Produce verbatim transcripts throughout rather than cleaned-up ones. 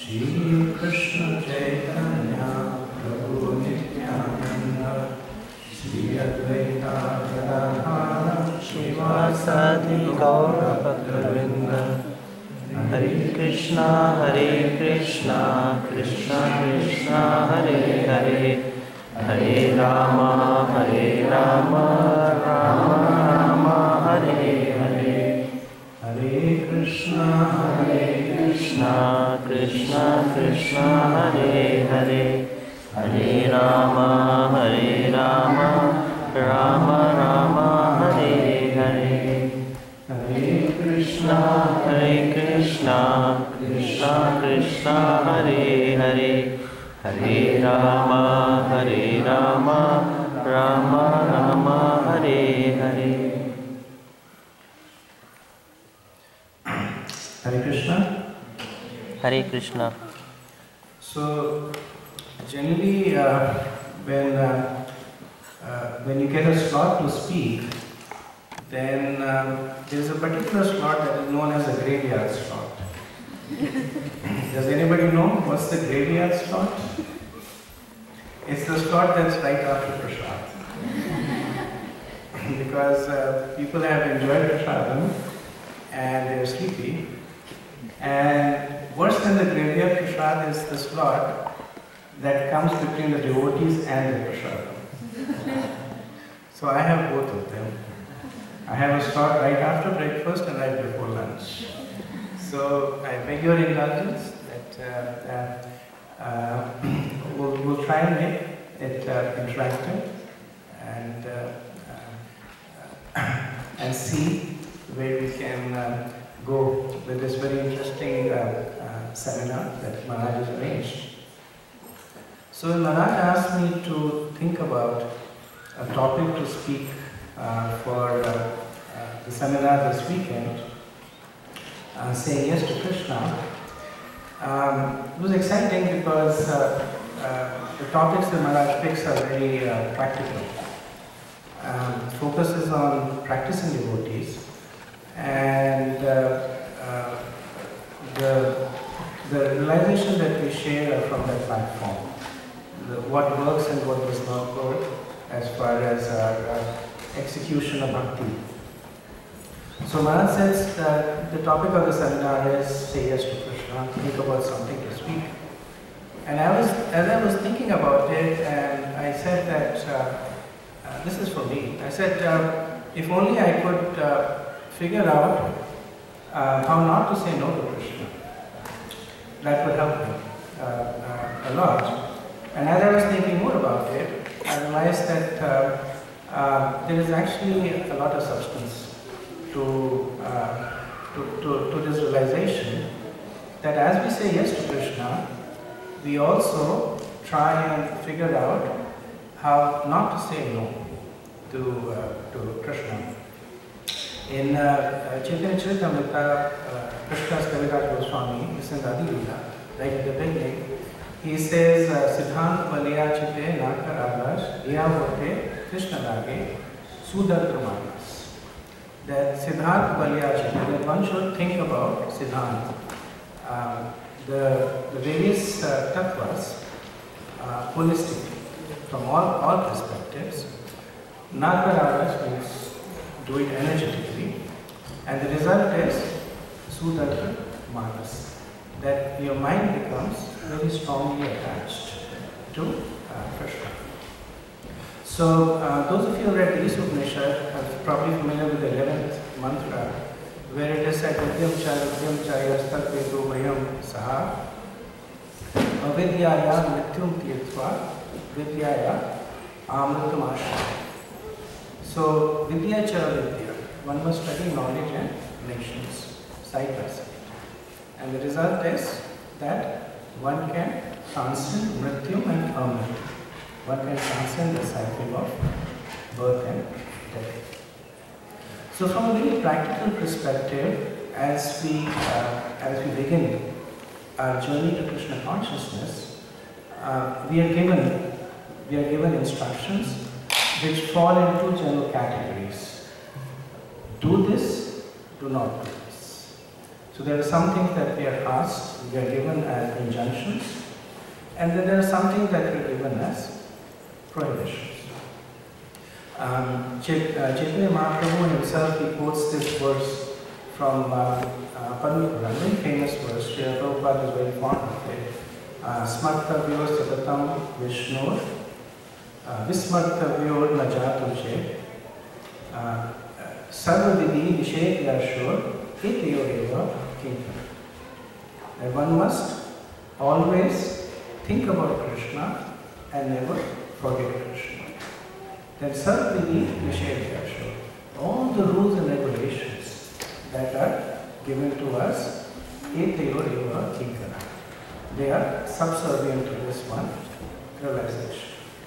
Shri Krishna Chaitanya Prabhu Nityananda Shri Advaita Gadadhara Shivasadi Gaura Bhaktavinda Hare Krishna Hare Krishna Krishna Krishna Hare Hare Hare Rama Hare Rama Rama Rama Hare Hare Hare Krishna Hare Krishna Krishna Krishna Hare Hare Hare Rama Hare Rama Rama Rama Hare Hare Hare Krishna Hare Krishna Krishna Krishna Hare Hare Hare Rama Hare Rama Rama Rama Hare Hare. Hare Krishna. Hare Krishna. So generally uh, when uh, uh, when you get a slot to speak, then um, there is a particular slot that is known as a graveyard slot. Does anybody know what's the graveyard slot? It's the slot that's right after Prasad. Because uh, people have enjoyed Prasadam and they're sleepy. And worse than the graveyard Prasad is the slot that comes between the devotees and the Prasadam. So I have both of them. I have a slot right after breakfast and right before lunch. So I beg your indulgence that uh, uh, uh, we'll, we'll try and make it uh, interactive and uh, uh, and see where we can uh, go with this very interesting uh, uh, seminar that Maharaj has arranged. So Maharaj asked me to think about a topic to speak uh, for uh, uh, the seminar this weekend. Uh, saying yes to Krishna. Um, it was exciting because uh, uh, the topics that Maharaj picks are very uh, practical. Um, focuses on practicing devotees and uh, uh, the, the realization that we share from that platform. The, what works and what does not work as far as our uh, execution of bhakti. So Maharaj says that the topic of the seminar is say yes to Krishna, think about something to speak. And I was, as I was thinking about it, and I said that uh, uh, this is for me. I said uh, if only I could uh, figure out uh, how not to say no to Krishna. That would help me uh, uh, a lot. And as I was thinking more about it, I realized that uh, uh, there is actually a lot of substance To, uh, to, to, to this realization that as we say yes to Krishna, we also try and figure out how not to say no to, uh, to Krishna. In uh, Chaitanya Charitamrita, uh, Krishna's Kaviraj Goswami, this is Adi Lila, right at the beginning, he says, Siddhant Valya Chite Naka Agash, Iya Vote Krishna Lage, Sudatra Manas. That Siddhant Valyachit, that one should think about Siddhant. Um, the, the various uh, tattvas, uh, holistically, from all, all perspectives. Nagaragas means do it energetically, and the result is Sudatra Manas, that your mind becomes very strongly attached to uh, Krishna. So, uh, those of you who read the Upanishad are probably familiar with the eleventh mantra, where it is said, Vidyam cha vidyam cha yastat vedo mayam saha avidyaya mrityum tirtva vidyaya amritam ashaya. So, vidya cha vidya, one must study knowledge and nations, side by side. And the result is that one can transcend mrityum and amritam. One can transcend the cycle of birth and death. So, from a very practical perspective, as we uh, as we begin our journey to Krishna consciousness, uh, we are given we are given instructions which fall into general categories. Do this, do not do this. So there are some things that we are asked, we are given as injunctions, and then there are some things that we are given as prohibitions. Um, Chait- uh, Chaitanya Mahaprabhu himself, he quotes this verse from uh, uh, Padma Purana, very famous verse. Srila Prabhupada is very fond of it. Uh, Smartavyo Satatam Vishnur Vismartavyo Najatuje Sarvavidi Nisheth Yashur Etiyo Eva Kinkara. That one must always think about Krishna and never forget Krishna. Then Sarvavidi Nisheth Yashur. All the rules and regulations that are given to us, Etiyo Eva Kinkara. They are subservient to this one realization.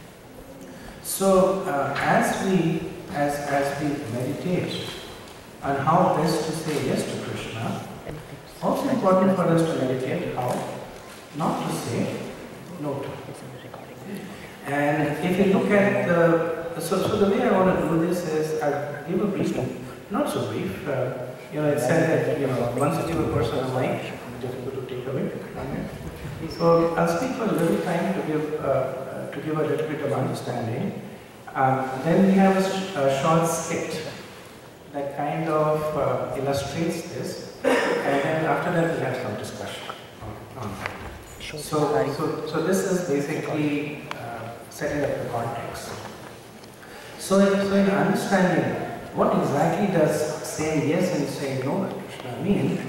So uh, as we as as we meditate on how best to say yes to Krishna, also important for us to meditate how not to say no to him. And if you look at the so so the way I want to do this is I'll give a brief, not so brief. Uh, you know, it said that you know once you give a person a mic, it's difficult to take away from it. So I'll speak for a little time to give uh, to give a little bit of understanding. Um, then we have a, sh a short skit that kind of uh, illustrates this, and then after that we have some discussion on, on that. So, so, so this is basically uh, setting up the context. So, in, so in understanding what exactly does saying yes and saying no to Krishna mean,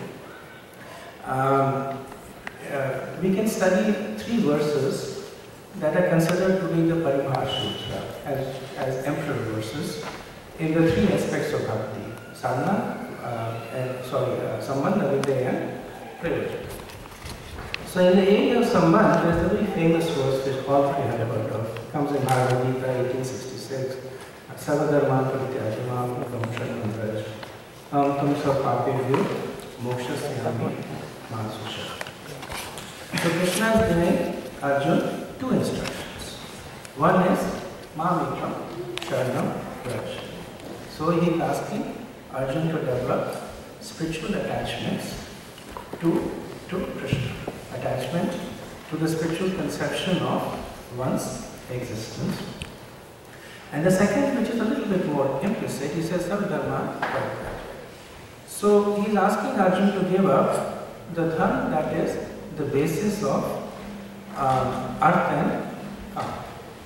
um, uh, we can study three verses that are considered to be the Paribhasha as, as emperor verses in the three aspects of bhakti: sadhana, uh, and sorry, uh, sambandha, vidya, and privilege. So in the area of sambandha, there is a very famous verse which all three have heard of. Comes in Bhagavad Gita, eighteen sixty-six. Savadharma pratyajamam kamshan mantraj am tam sapapevyo mokshasayami masusha. So Krishna is giving Arjuna two instructions. One is Mamikram Sharanam Vraj. So he is asking Arjuna to develop spiritual attachments to, to Krishna. Attachment to the spiritual conception of one's existence. And the second, which is a little bit more implicit, he says Sarvadharma Paripaj. So he is asking Arjuna to give up the dharma that is the basis of um, artha and kama.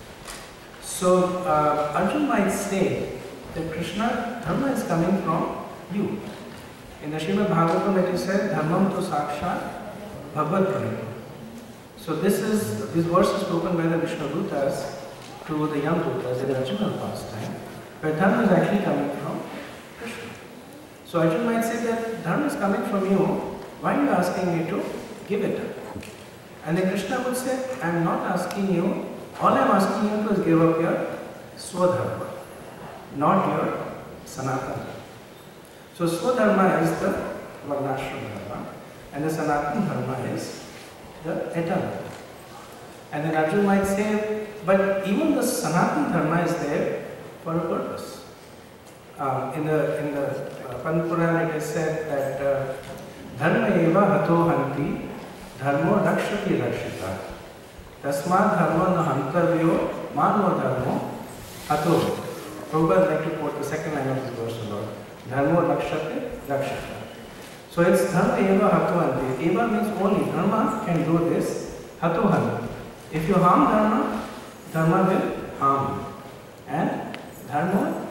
So uh, Arjuna might say that Krishna dharma is coming from you. In the Srimad Bhagavatam it is said, Dharmam tu sakshat bhagavad pranita. So this is, this verse is spoken by the Vishnu Dutas to the young Dutas in the original pastime, where dharma is actually coming from Krishna. So Arjuna might say that dharma is coming from you, why are you asking me to give it up? And then Krishna would say, I am not asking you, all I am asking you to is give up your swadharma, not your sanatana. So swadharma is the varnashram dharma, and the sanatana dharma is the eternal. And then Arjuna might say, but even the sanatana dharma is there for a purpose. Um, in the in the uh, Padma Purana it is said that dharma eva hato hanti dharmo rakshati rakshita tasmad dharma na hantavyo manva dharmo hato. Prabhupada would like to quote the second line of this verse a lot. Dharmo rakshati rakshita. So it's dharma eva hato hanti. Eva means only dharma can do this. Hato hanti. If you harm dharma, dharma will harm you. And dharma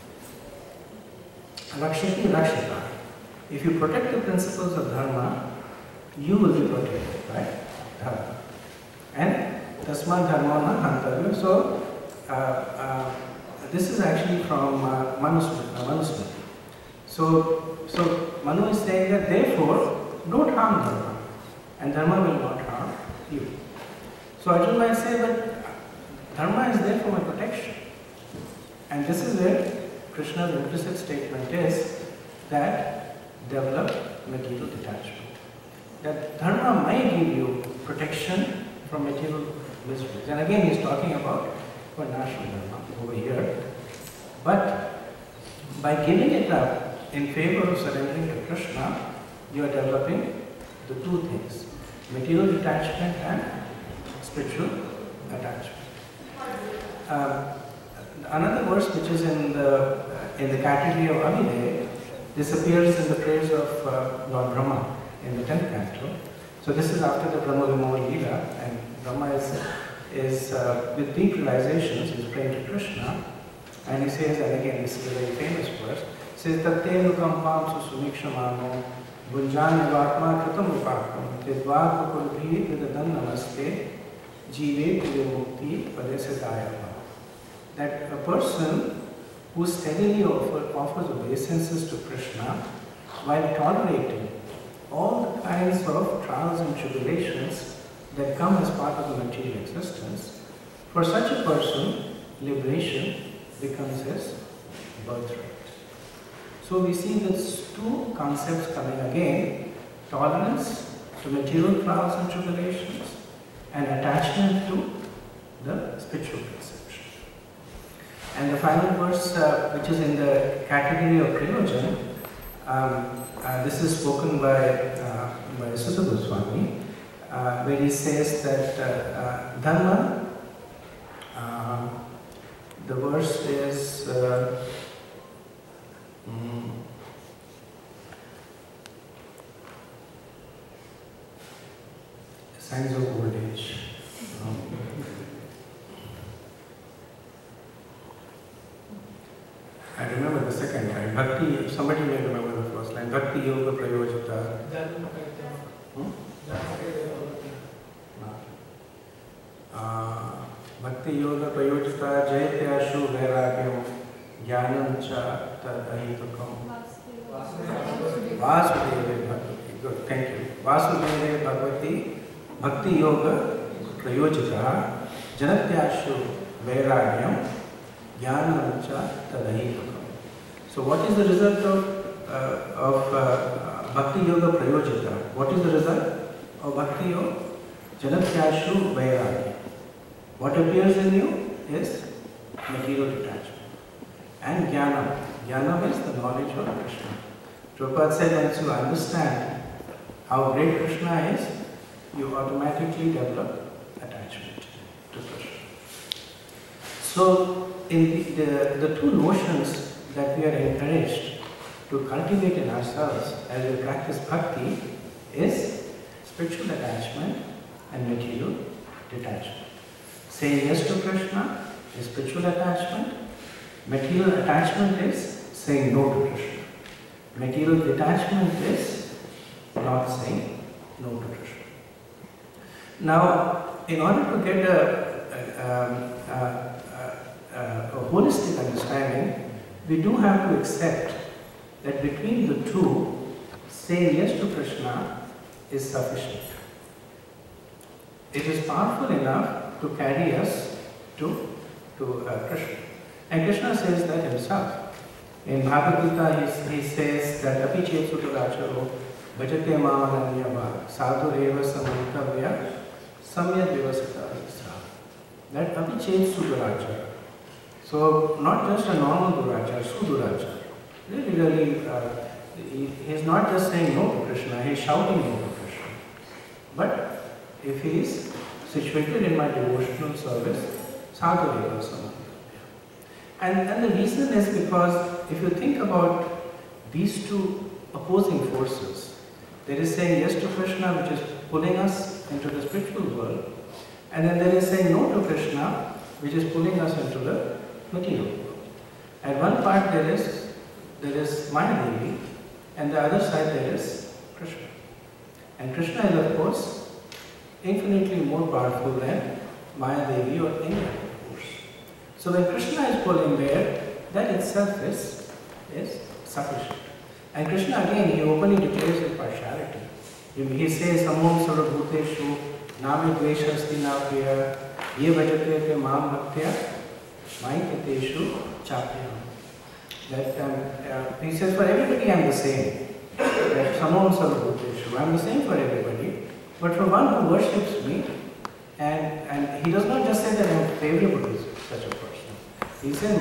rakshati rakshita. If you protect the principles of dharma, you will be protected by dharma. And tasma dharma na hantavya. So uh, uh, this is actually from uh, Manusmriti. Uh, Manusmriti. So so Manu is saying that therefore don't harm dharma, and dharma will not harm you. So Arjuna might say that dharma is there for my protection. And this is where Krishna's implicit statement is that develop material detachment. That dharma might give you protection from material miseries. And again he is talking about varnashram dharma over here. But by giving it up in favor of surrendering to Krishna, you are developing the two things, material detachment and spiritual attachment. Um, another verse which is in the in the category of Abhinay, this appears in the praise of uh, Lord Brahma in the tenth canto. So this is after the Brahma Vimohan Leela, and Brahma is, is uh, with deep realizations, he's praying to Krishna, and he says, and again this is a very famous verse, says, Tatte nukampam susumikshamano bunjan nivatma kratam upakam tidvat pukulbhi vidadan namaste jive mukti padesadaya. That a person who steadily offer, offers obeisances to Krishna while tolerating all the kinds of trials and tribulations that come as part of the material existence, for such a person, liberation becomes his birthright. So we see these two concepts coming again, tolerance to material trials and tribulations and attachment to the spiritual conception. And the final verse, uh, which is in the category of Prayojan, um, uh, this is spoken by, uh, by Sutta Goswami, uh, where he says that uh, uh, Dharma, uh, the verse is uh, mm, signs of old age. Um, I remember the second line. Bhakti, somebody may remember the first line. Bhakti Yoga Prayojita. Hmm? Uh, Bhakti Yoga Prayojita Jayatyashu Vairagyam Jnanam Cha Tadahitukam Vasudeve Bhagavati. Good, thank you. Vasudeve Bhagavati Bhakti Yoga Prayojita Janatyashu Vairagyam Jnanam Cha Tadahitukam. So what is the result of, uh, of uh, Bhakti Yoga Prayojita? What is the result of Bhakti Yoga? Janatyashu Vairagya. What appears in you is material detachment. And Jnanam. Jnanam is the knowledge of Krishna. Prabhupada said once you understand how great Krishna is, you automatically develop attachment to Krishna. So in the, the, the two notions that we are encouraged to cultivate in ourselves as we practice bhakti is spiritual attachment and material detachment. Saying yes to Krishna is spiritual attachment. Material attachment is saying no to Krishna. Material detachment is not saying no to Krishna. Now, in order to get a, a, a, a, a holistic understanding, we do have to accept that between the two, saying yes to Krishna is sufficient. It is powerful enough to carry us to, to uh, Krishna. And Krishna says that himself. In Bhagavad Gita, he, he says that Api Chet Sutaracharo Bhajate Mamananyava Sadhu Eva Samantavya Samyad Vivasita. That Api Chet Sutaracharo. So, not just a normal Durachar, Sudurachar. Really, really, uh, he, he's not just saying no to Krishna, he's shouting no to Krishna. But if he is situated in my devotional service, sadhu eva samantavya. And, and the reason is because if you think about these two opposing forces, there is saying yes to Krishna, which is pulling us into the spiritual world, and then there is saying no to Krishna, which is pulling us into the material world. At one part there is there is Maya Devi, and the other side there is Krishna. And Krishna is of course infinitely more powerful than Maya Devi or any other force. So when Krishna is pulling there, that itself is, is sufficient. And Krishna again, he openly declares his partiality. He, he says, Samom sarvabhuteshu nami dveshasti na priya ye bhajate te mam bhaktya maikateshu chapyam. That um, uh, he says, for everybody I am the same. That Samom sarvabhuteshu, I am the same for everybody. But for one who worships me, and, and he does not just say that I am favorable to such a person. He says,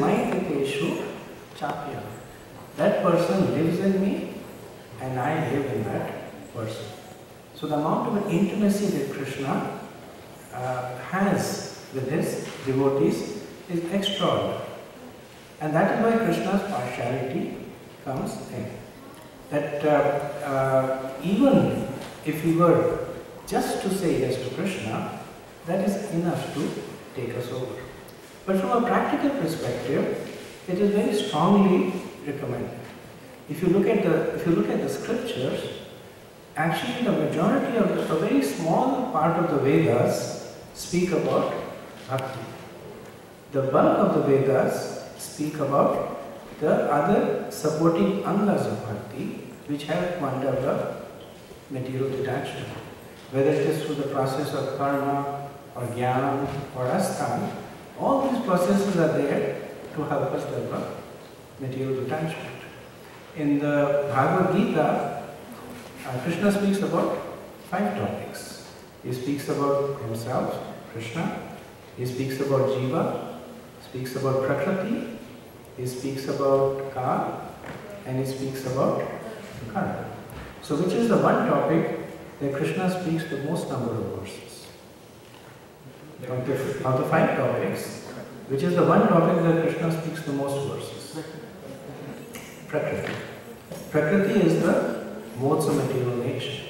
maikateshu chapyam. That person lives in me and I live in that person. So the amount of intimacy that Krishna uh, has with his devotees is extraordinary. And that is why Krishna's partiality comes in. That uh, uh, even if we were just to say yes to Krishna, that is enough to take us over. But from a practical perspective, it is very strongly recommended. If you look at the if you look at the scriptures, actually the majority of the, a very small part of the Vedas speak about bhakti. The bulk of the Vedas speak about the other supporting angas of bhakti, which help one develop material detachment. Whether it is through the process of karma or jnana or asthana, all these processes are there to help us develop material detachment. In the Bhagavad Gita, uh, Krishna speaks about five topics. He speaks about himself, Krishna. He speaks about Jiva. Speaks about Prakriti. He speaks about Kal. And he speaks about Karma. So which is the one topic that Krishna speaks the most number of verses? Of the, of the five topics, which is the one topic that Krishna speaks the most verses? Prakriti. Prakriti is the modes of material nature.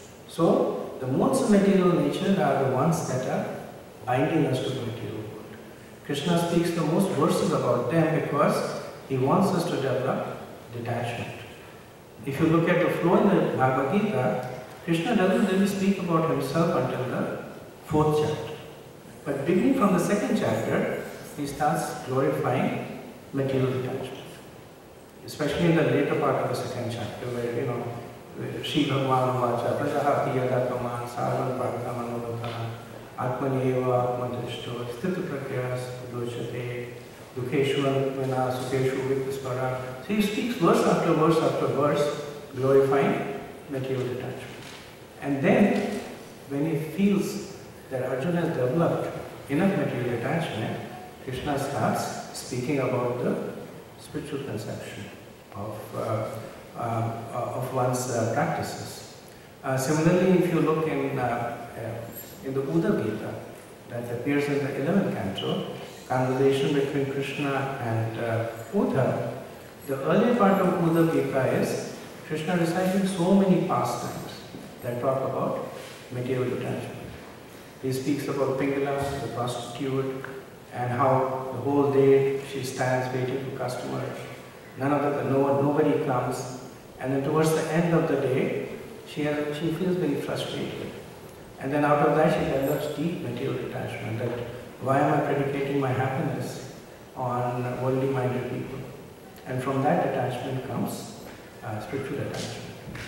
So, the modes of material nature are the ones that are binding us to the material world. Krishna speaks the most verses about them because he wants us to develop detachment. If you look at the flow in the Bhagavad Gita, Krishna doesn't really speak about himself until the fourth chapter. But beginning from the second chapter, he starts glorifying material detachment. Especially in the later part of the second chapter, where, you know, Shri Bhagwan Vacha, Prajahati Yadakaman, Sarvan Bhagavamanodata, Atmaneva, Atmadrishto, Sthita Prakyas, Doshate, Dukheshu Anvana, Sukheshu Viktaspara. So he speaks verse after verse after verse, glorifying material detachment. And then, when he feels that Arjuna has developed enough material attachment, Krishna starts speaking about the spiritual conception of, uh, uh, of one's uh, practices. Uh, similarly, if you look in, uh, uh, in the Uddhava Gita, that appears in the eleventh canto, conversation between Krishna and uh, Uddhava, the earlier part of Uddhava Gita is Krishna reciting so many pastimes that talk about material detachment. He speaks about Pingala, the prostitute, and how the whole day she stands waiting for customers. None of the, no, nobody comes. And then towards the end of the day, she, has, she feels very frustrated. And then out of that, she develops deep material detachment. That why am I predicating my happiness on worldly minded people? And from that detachment comes uh, spiritual attachment.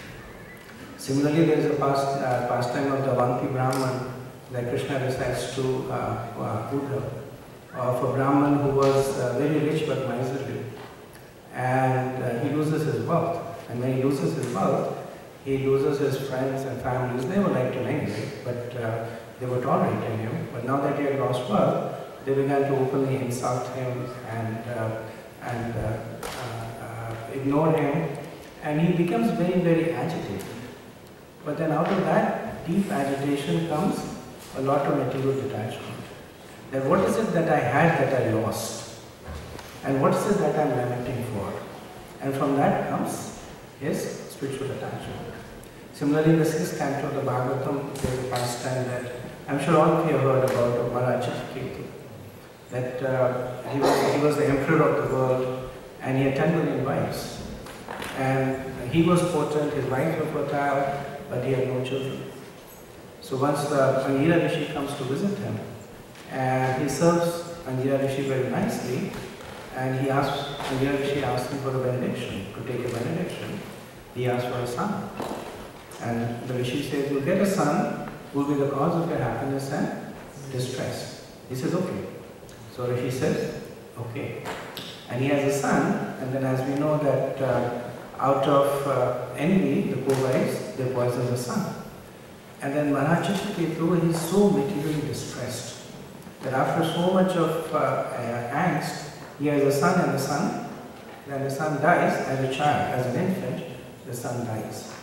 Similarly, there is a past, uh, pastime of the Avanti Brahman that Krishna recites to uh, uh, Uddhava, of a Brahman who was uh, very rich but miserly. And uh, he loses his wealth. And when he loses his wealth, he loses his friends and families. They were liked him anyway, but uh, they were tolerating him. But now that he had lost wealth, they began to openly insult him and, uh, and uh, uh, uh, ignore him. And he becomes very, very agitated. But then out of that deep agitation comes a lot of material detachment. That what is it that I had that I lost? And what is it that I'm lamenting for? And from that comes his spiritual attachment. Similarly, in the sixth canto of the Bhagavatam, there is a pastime that I'm sure all of you have heard about of Maharaj Chitraketu. That uh, he, was, he was the emperor of the world and he had ten million wives. And he was potent, his wives were fertile, but he had no children. So once the Angira Rishi comes to visit him, and he serves Angira Rishi very nicely, and he asks, Angira Rishi asks him for a benediction, to take a benediction. He asks for a son. And the Rishi says, you'll get a son who will be the cause of your happiness and distress. He says, okay. So Rishi says, okay. And he has a son, and then as we know that uh, out of uh, envy, the co-wives, they poison the son. And then Maharaj Chitraketu is so materially distressed that after so much of uh, uh, angst, he has a son and the son, then the son dies as a child, as an infant, the son dies.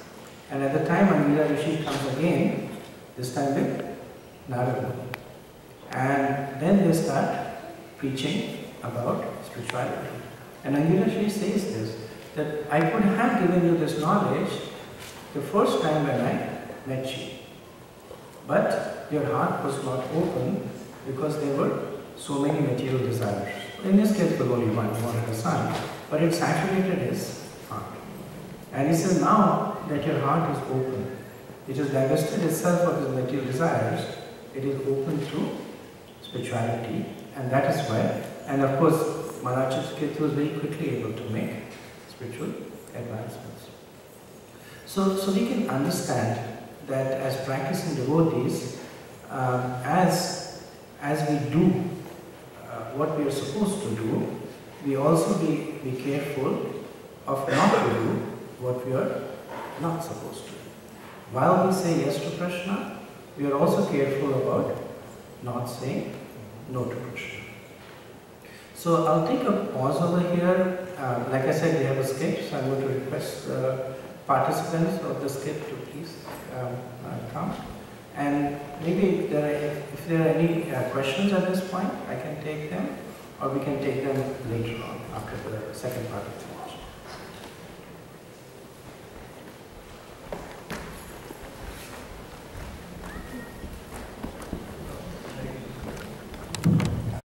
And at the time, Angila Rishi comes again, this time with Narada. And then they start preaching about spirituality. And Angila Rishi says this, that I could have given you this knowledge the first time when I met you. But your heart was not open because there were so many material desires. In this case, there was only one, he wanted a son, but it saturated his heart. And he says, now that your heart is open, it has divested itself of its material desires, it is open to spirituality, and that is why, and of course, Maharaj Ketu was very quickly able to make spiritual advancements. So, so we can understand that as practicing devotees, um, as, as we do uh, what we are supposed to do, we also be, be careful of not to do what we are not supposed to do. While we say yes to Krishna, we are also careful about not saying no to Krishna. So I'll take a pause over here. Uh, like I said, we have a skit, so I'm going to request the participants of the skit to please um, uh, come. And maybe if there are, if there are any uh, questions at this point, I can take them, or we can take them later on after the second part of the